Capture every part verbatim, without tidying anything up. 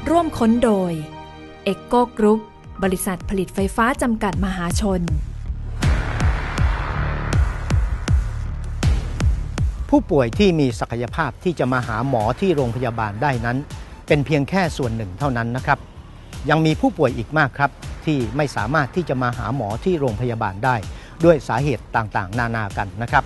ร่วมค้นโดย เอ็กโก Group บริษัทผลิตไฟฟ้าจำกัดมหาชนผู้ป่วยที่มีศักยภาพที่จะมาหาหมอที่โรงพยาบาลได้นั้นเป็นเพียงแค่ส่วนหนึ่งเท่านั้นนะครับยังมีผู้ป่วยอีกมากครับที่ไม่สามารถที่จะมาหาหมอที่โรงพยาบาลได้ด้วยสาเหตุต่างๆนานากันนะครับ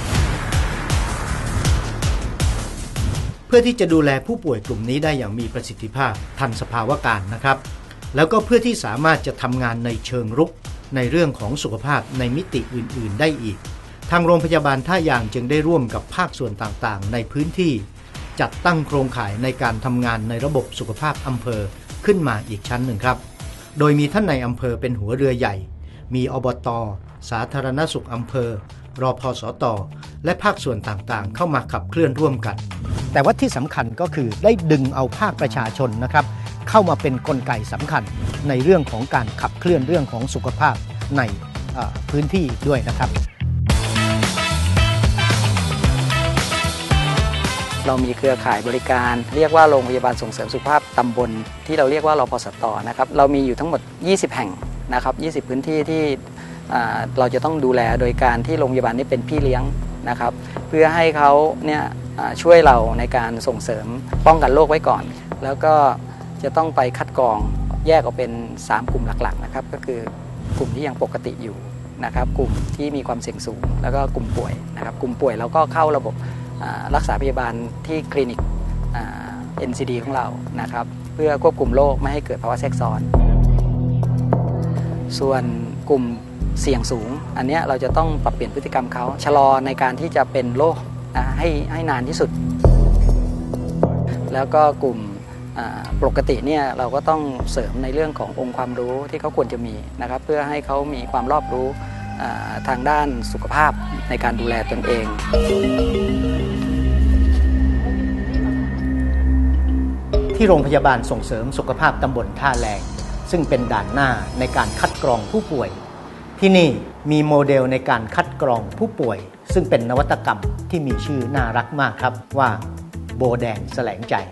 เพื่อที่จะดูแลผู้ป่วยกลุ่มนี้ได้อย่างมีประสิทธิภาพทันสภาวะการนะครับแล้วก็เพื่อที่สามารถจะทำงานในเชิงรุกในเรื่องของสุขภาพในมิติอื่นๆได้อีกทางโรงพยาบาลท่ายางจึงได้ร่วมกับภาคส่วนต่างๆในพื้นที่จัดตั้งโครงข่ายในการทำงานในระบบสุขภาพอำเภอขึ้นมาอีกชั้นหนึ่งครับโดยมีท่านในอำเภอเป็นหัวเรือใหญ่มีอบต.สาธารณสุขอำเภอรพสต.และภาคส่วนต่างๆเข้ามาขับเคลื่อนร่วมกันแต่ว่าที่สำคัญก็คือได้ดึงเอาภาคประชาชนนะครับเข้ามาเป็นกลไกสำคัญในเรื่องของการขับเคลื่อนเรื่องของสุขภาพในพื้นที่ด้วยนะครับเรามีเครือข่ายบริการเรียกว่าโรงพยาบาลส่งเสริมสุขภาพตำบลที่เราเรียกว่ารพสต.นะครับเรามีอยู่ทั้งหมดยี่สิบแห่งนะครับยี่สิบพื้นที่ที่เราจะต้องดูแลโดยการที่โรงพยาบาลนี้เป็นพี่เลี้ยงนะครับเพื่อให้เขาเนี่ยช่วยเราในการส่งเสริมป้องกันโรคไว้ก่อนแล้วก็จะต้องไปคัดกรองแยกออกเป็นสามกลุ่มหลักๆนะครับก็คือกลุ่มที่ยังปกติอยู่นะครับกลุ่มที่มีความเสี่ยงสูงแล้วก็กลุ่มป่วยนะครับกลุ่มป่วยเราก็เข้าระบบรักษาพยาบาลที่คลินิก เอ็น ซี ดี ของเรานะครับเพื่อควบคุมโรคไม่ให้เกิดภาวะแทรกซ้อนส่วนกลุ่มเสี่ยงสูงอันนี้เราจะต้องปรับเปลี่ยนพฤติกรรมเขาชะลอในการที่จะเป็นโรคนะให้ให้นานที่สุดแล้วก็กลุ่มปกติเนี่ยเราก็ต้องเสริมในเรื่องขององค์ความรู้ที่เขาควรจะมีนะครับเพื่อให้เขามีความรอบรู้ทางด้านสุขภาพในการดูแลตนเองที่โรงพยาบาลส่งเสริมสุขภาพตำบลท่าแรงซึ่งเป็นด่านหน้าในการคัดกรองผู้ป่วยที่นี่มีโมเดลในการคัดกรองผู้ป่วยซึ่งเป็นนวัตกรรมที่มีชื่อน่ารักมากครับว่าโบแดงแสลงใจ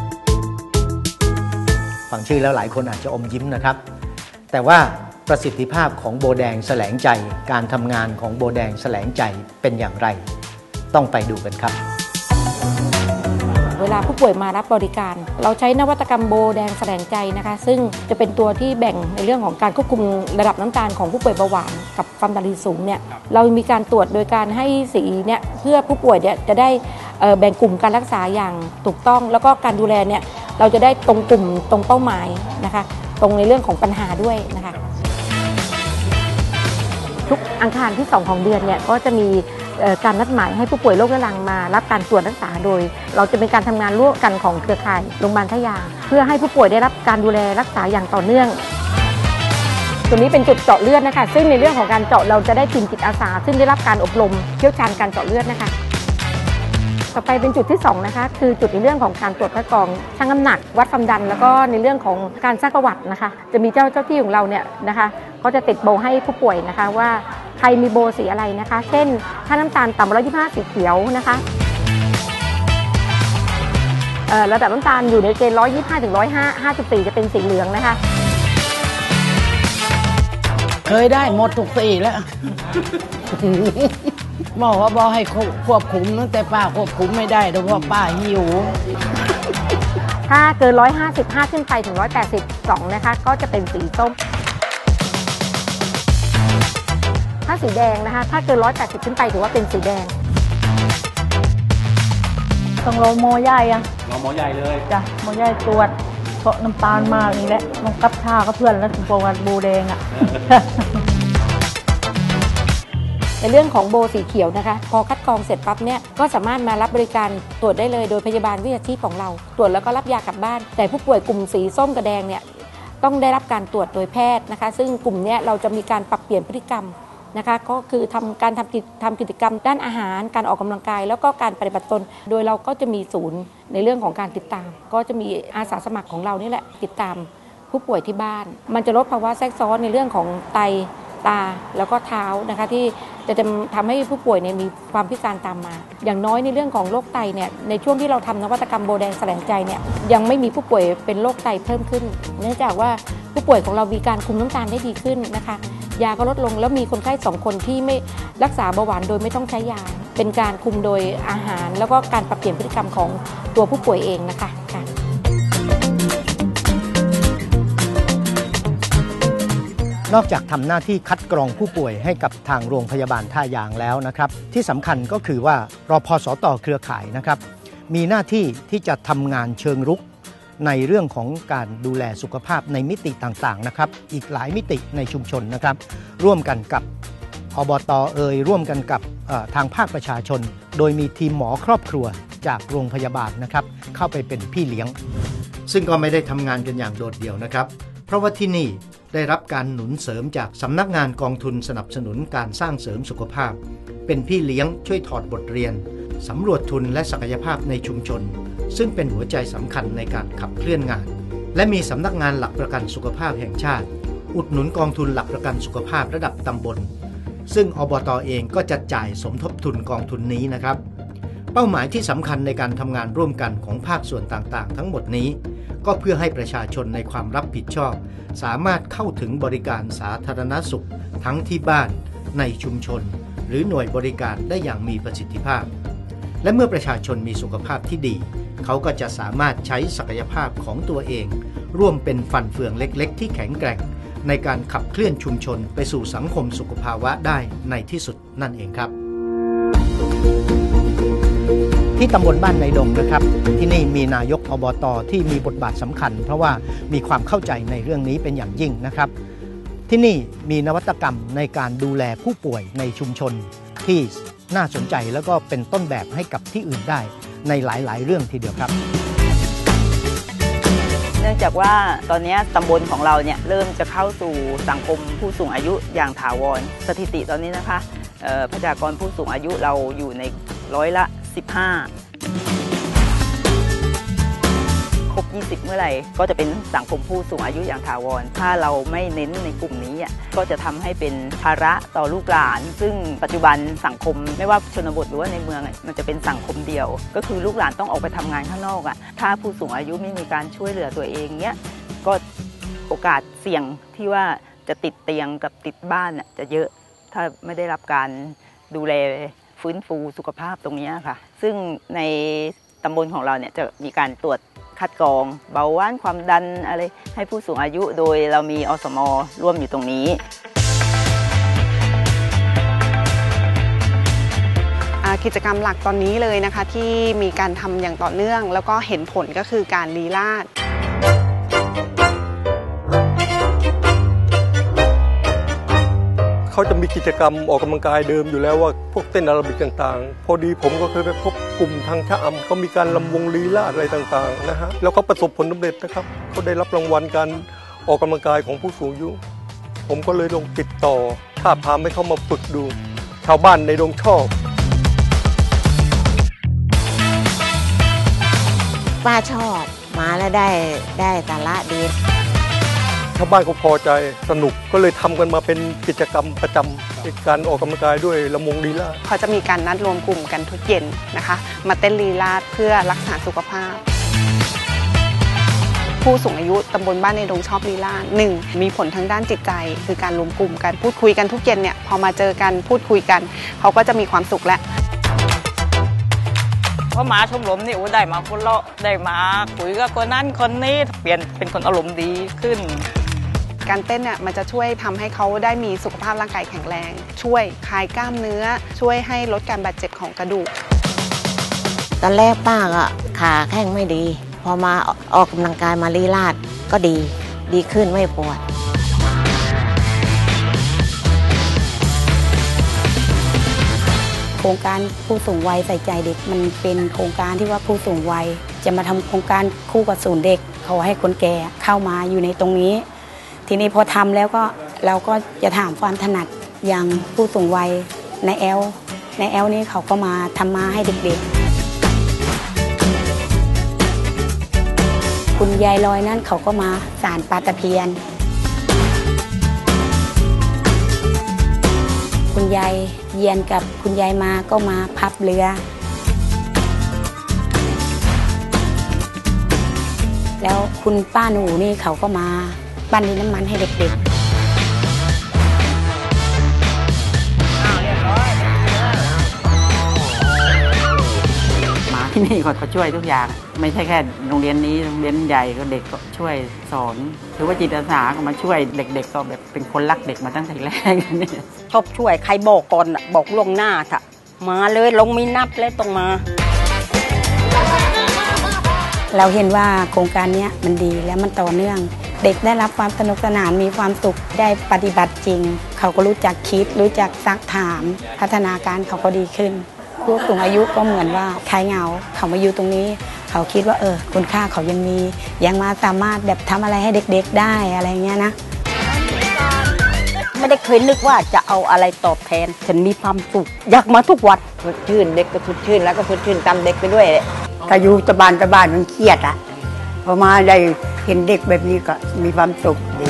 ฟังชื่อแล้วหลายคนอาจจะอมยิ้มนะครับแต่ว่าประสิทธิภาพของโบแดงแสลงใจการทำงานของโบแดงแสลงใจเป็นอย่างไรต้องไปดูกันครับเวลาผู้ป่วยมารับบริการเราใช้นวัตกรรมโบแดงแสลงใจนะคะซึ่งจะเป็นตัวที่แบ่งในเรื่องของการควบคุมระดับน้ำตาลของผู้ป่วยเบาหวานกับความดันโลหิตสูงเนี่ยเรามีการตรวจโดยการให้สีเนี่ยเพื่อผู้ป่วยเนี่ยจะได้แบ่งกลุ่มการรักษาอย่างถูกต้องแล้วก็การดูแลเนี่ยเราจะได้ตรงกลุ่มตรงเป้าหมายนะคะตรงในเรื่องของปัญหาด้วยนะคะทุกอังคารที่สองของเดือนเนี่ยก็จะมีการนัดหมายให้ผู้ป่วยโรคเรื้อรังมารับการตรวจรักษาโดยเราจะเป็นการทำงานร่วมกันของเครือข่ายโรงพยาบาลท่ายางเพื่อให้ผู้ป่วยได้รับการดูแลรักษาอย่างต่อเนื่องตัวนี้เป็นจุดเจาะเลือดนะคะซึ่งในเรื่องของการเจาะเราจะได้ทีมจิตอาสาซึ่งได้รับการอบรมเชี่ยวชาญการเจาะเลือดนะคะต่อไปเป็นจุดที่สองนะคะคือจุดในเรื่องของการตรวจคัดกรองชั่งน้ำหนักวัดความดันแล้วก็ในเรื่องของการซักประวัตินะคะจะมีเจ้าเจ้าที่ของเราเนี่ยนะคะก็จะติดโบให้ผู้ป่วยนะคะว่าใครมีโบสีอะไรนะคะเช่นถ้าน้ำตาลต่ำกว่าหนึ่งร้อยยี่สิบห้าสีเขียวนะคะระดับน้ำตาลอยู่ในเกณฑ์หนึ่งร้อยยี่สิบห้าถึงหนึ่งร้อยห้าสิบสี่จะเป็นสีเหลืองนะคะเคยได้หมดทุกสีแล้วหมอว่าบอกให้ควบคุมตั้งแต่ป้าควบคุมไม่ได้เพราะป้าหิวถ้าเกินหนึ่งร้อยห้าสิบห้าขึ้นไปถึงหนึ่งร้อยแปดสิบสองนะคะก็จะเป็นสีส้มถ้าสีแดงนะคะถ้าเกินหนึ่งร้อยแปดสิบขึ้นไปถือว่าเป็นสีแดงต้องรอหมอใหญ่อะรอหมอใหญ่เลยจ้ะหมอใหญ่ตรวจเพราะน้ำตาลมากนี่แหละน้องกับชาก็เพื่อนแล้วถึงประวัติโบแดงอะในเรื่องของโบสีเขียวนะคะพอคัดกรองเสร็จปั๊บเนี่ยก็สามารถมารับบริการตรวจได้เลยโดยพยาบาลวิชาชีพของเราตรวจแล้วก็รับยากลับบ้านแต่ผู้ป่วยกลุ่มสีส้มกับแดงเนี่ยต้องได้รับการตรวจโดยแพทย์นะคะซึ่งกลุ่มนี้เราจะมีการปรับเปลี่ยนพฤติกรรมนะคะก็คือทำการทำกิจทำกิจกรรมด้านอาหารการออกกำลังกายแล้วก็การปฏิบัติตนโดยเราก็จะมีศูนย์ในเรื่องของการติดตามก็จะมีอาสาสมัครของเรานี่แหละติดตามผู้ป่วยที่บ้านมันจะลดภาวะแทรกซ้อนในเรื่องของไตตาแล้วก็เท้านะคะที่จะทำให้ผู้ป่วยเนี่ยมีความพิการตามมาอย่างน้อยในเรื่องของโรคไตเนี่ยในช่วงที่เราทำนวัตกรรมโบแดงแสลงใจเนี่ยยังไม่มีผู้ป่วยเป็นโรคไตเพิ่มขึ้นเนื่องจากว่าผู้ป่วยของเรามีการคุมน้ำตาลได้ดีขึ้นนะคะยาก็ลดลงแล้วมีคนไข้สองคนที่ไม่รักษาเบาหวานโดยไม่ต้องใช้ยาเป็นการคุมโดยอาหารแล้วก็การปรับเปลี่ยนพฤติกรรมของตัวผู้ป่วยเองนะคะนอกจากทำหน้าที่คัดกรองผู้ป่วยให้กับทางโรงพยาบาลท่ายางแล้วนะครับที่สำคัญก็คือว่ารพสต.เครือข่ายนะครับมีหน้าที่ที่จะทำงานเชิงรุกในเรื่องของการดูแลสุขภาพในมิติต่างๆนะครับอีกหลายมิติในชุมชนนะครับร่วมกันกับอบต.เอ่ยร่วมกันกับทางภาคประชาชนโดยมีทีมหมอครอบครัวจากโรงพยาบาลนะครับเข้าไปเป็นพี่เลี้ยงซึ่งก็ไม่ได้ทำงานกันอย่างโดดเดี่ยวนะครับเพราะว่าที่นี่ได้รับการหนุนเสริมจากสำนักงานกองทุนสนับสนุนการสร้างเสริมสุขภาพเป็นพี่เลี้ยงช่วยถอดบทเรียนสำรวจทุนและศักยภาพในชุมชนซึ่งเป็นหัวใจสำคัญในการขับเคลื่อนงานและมีสำนักงานหลักประกันสุขภาพแห่งชาติอุดหนุนกองทุนหลักประกันสุขภาพระดับตำบลซึ่งอบต.เองก็จะจ่ายสมทบทุนกองทุนนี้นะครับเป้าหมายที่สำคัญในการทำงานร่วมกันของภาคส่วนต่างๆทั้งหมดนี้ก็เพื่อให้ประชาชนในความรับผิดชอบสามารถเข้าถึงบริการสาธารณสุขทั้งที่บ้านในชุมชนหรือหน่วยบริการได้อย่างมีประสิทธิภาพและเมื่อประชาชนมีสุขภาพที่ดีเขาก็จะสามารถใช้ศักยภาพของตัวเองร่วมเป็นฟันเฟืองเล็กๆที่แข็งแกร่งในการขับเคลื่อนชุมชนไปสู่สังคมสุขภาวะได้ในที่สุดนั่นเองครับที่ตำบลบ้านในดงนะครับที่นี่มีนายกอบต.ที่มีบทบาทสำคัญเพราะว่ามีความเข้าใจในเรื่องนี้เป็นอย่างยิ่งนะครับที่นี่มีนวัตกรรมในการดูแลผู้ป่วยในชุมชนที่น่าสนใจแล้วก็เป็นต้นแบบให้กับที่อื่นได้ในหลายๆเรื่องทีเดียวครับเนื่องจากว่าตอนนี้ตำบลของเราเนี่ยเริ่มจะเข้าสู่สังคมผู้สูงอายุอย่างถาวรสถิติตอนนี้นะคะประชากรผู้สูงอายุเราอยู่ในร้อยละสิบห้าครบยี่สิบเมื่อไหร่ก็จะเป็นสังคมผู้สูงอายุอย่างถาวรถ้าเราไม่เน้นในกลุ่มนี้ก็จะทำให้เป็นภาระต่อลูกหลานซึ่งปัจจุบันสังคมไม่ว่าชนบทหรือว่าในเมืองมันจะเป็นสังคมเดียวก็คือลูกหลานต้องออกไปทำงานข้างนอกอ่ะถ้าผู้สูงอายุไม่มีการช่วยเหลือตัวเองเนี้ยก็โอกาสเสี่ยงที่ว่าจะติดเตียงกับติดบ้านจะเยอะถ้าไม่ได้รับการดูแลฟื้นฟูสุขภาพตรงนี้ค่ะซึ่งในตำบลของเราเนี่ยจะมีการตรวจคัดกรองเบาหวานความดันอะไรให้ผู้สูงอายุโดยเรามีอสม.ร่วมอยู่ตรงนี้กิจกรรมหลักตอนนี้เลยนะคะที่มีการทำอย่างต่อเนื่องแล้วก็เห็นผลก็คือการลีลาศเขาจะมีกิจกรรมออกกำลังกายเดิมอยู่แล้วว่าพวกเต้นแอโรบิกต่างๆพอดีผมก็เคยไปพบกลุ่มทางชะอำเขามีการลำวงลีลาศอะไรต่างๆนะฮะแล้วเขาประสบผลสำเร็จนะครับเขาได้รับรางวัลการออกกำลังกายของผู้สูงอายุผมก็เลยลงติดต่อท้าบทามให้เขามาฝึกดูชาวบ้านในดงชอบป้าชอบมาแล้วได้ได้สาระดีชาวบ้านก็พอใจสนุกก็เลยทำกันมาเป็นกิจกรรมประจำในการออกกำลังกายด้วยลำวงลีลาศเขาจะมีการนัดรวมกลุ่มกันทุกเย็นนะคะมาเต้นลีลาศเพื่อรักษาสุขภาพผู้สูงอายุตำบลบ้านในดงชอบลีลาศหนึ่งมีผลทางด้านจิตใจคือการรวมกลุ่มกันพูดคุยกันทุกเย็นเนี่ยพอมาเจอกันพูดคุยกันเขาก็จะมีความสุขและเพราะมาชมรมนี่โอ้ได้มาคนเลาะได้มาคุยกับคนนั้นคนนี้เปลี่ยนเป็นคนอารมณ์ดีขึ้นการเต้นเนี่ยมันจะช่วยทำให้เขาได้มีสุขภาพร่างกายแข็งแรงช่วยคลายกล้ามเนื้อช่วยให้ลดการบาดเจ็บของกระดูกตอนแรกป้าก็ขาแข้งไม่ดีพอมาออกกำลังกายมาลีลาศก็ดีดีขึ้นไม่ปวดโครงการผู้สูงวัยใส่ใจเด็กมันเป็นโครงการที่ว่าผู้สูงวัยจะมาทำโครงการคู่กับศูนย์เด็กเขาให้คนแก่เข้ามาอยู่ในตรงนี้ทีนี้พอทำแล้วก็เราก็จะถามความถนัดอย่างผู้สูงวัยในแอลในแอลนี้เขาก็มาทำมาให้เด็กๆคุณยายลอยนั่นเขาก็มาสานปลาตะเพียนคุณคุณยายเยียนกับคุณยายมาก็มาพับเรือแล้วคุณป้าหนูนี่เขาก็มาปั้นดินน้ำมันให้เด็กๆมาที่นี่เขาช่วยทุกอย่างไม่ใช่แค่โรงเรียนนี้โรงเรียนใหญ่ก็เด็กก็ช่วยสอนหรือว่าจิตอาสาก็มาช่วยเด็กๆก็แบบเป็นคนรักเด็กมาตั้งแต่แรกนี่ชอบช่วยใครบอกก่อนบอกล่วงหน้าค่ะมาเลยลงมีนัดแล้วต้องมาเราเห็นว่าโครงการนี้มันดีและมันต่อเนื่องเด็กได้รับความสนุกสนานมีความสุขได้ปฏิบัติจริงเขาก็รู้จักคิดรู้จักซักถามพัฒนาการเขาก็ดีขึ้นผู้สูงอายุก็เหมือนว่าคลายเหงาเขามาอยู่ตรงนี้เขาคิดว่าเออคุณค่าเขายังมียังมาสามารถแบบทำอะไรให้เด็กๆได้อะไรเงี้ยนะไม่ได้เคยนึกว่าจะเอาอะไรตอบแทนฉันมีความสุขอยากมาทุกวันสดชื่นเด็กก็สดชื่นแล้วก็สดชื่นตามเด็กไปด้วยถ้าอยู่ตะบานตะบานมันเครียดอ่ะพอมาได้เห็นเด็กแบบนี้ก็มีความสุขดี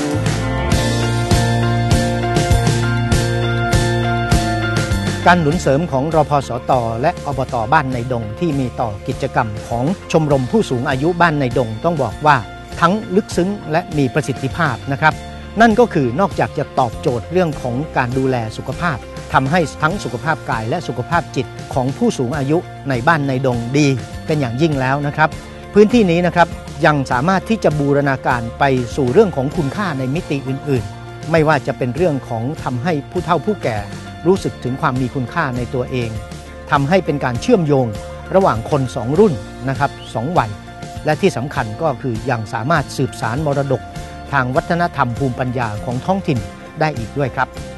การหนุนเสริมของรพสตและอบตบ้านในดงที่มีต่อกิจกรรมของชมรมผู้สูงอายุบ้านในดงต้องบอกว่าทั้งลึกซึ้งและมีประสิทธิภาพนะครับนั่นก็คือนอกจากจะตอบโจทย์เรื่องของการดูแลสุขภาพทำให้ทั้งสุขภาพกายและสุขภาพจิตของผู้สูงอายุในบ้านในดงดีเป็นอย่างยิ่งแล้วนะครับพื้นที่นี้นะครับยังสามารถที่จะบูรณาการไปสู่เรื่องของคุณค่าในมิติอื่นๆไม่ว่าจะเป็นเรื่องของทำให้ผู้เฒ่าผู้แก่รู้สึกถึงความมีคุณค่าในตัวเองทำให้เป็นการเชื่อมโยงระหว่างคนสองรุ่นนะครับสองวัยและที่สำคัญก็คือยังสามารถสืบสานมรดกทางวัฒนธรรมภูมิปัญญาของท้องถิ่นได้อีกด้วยครับ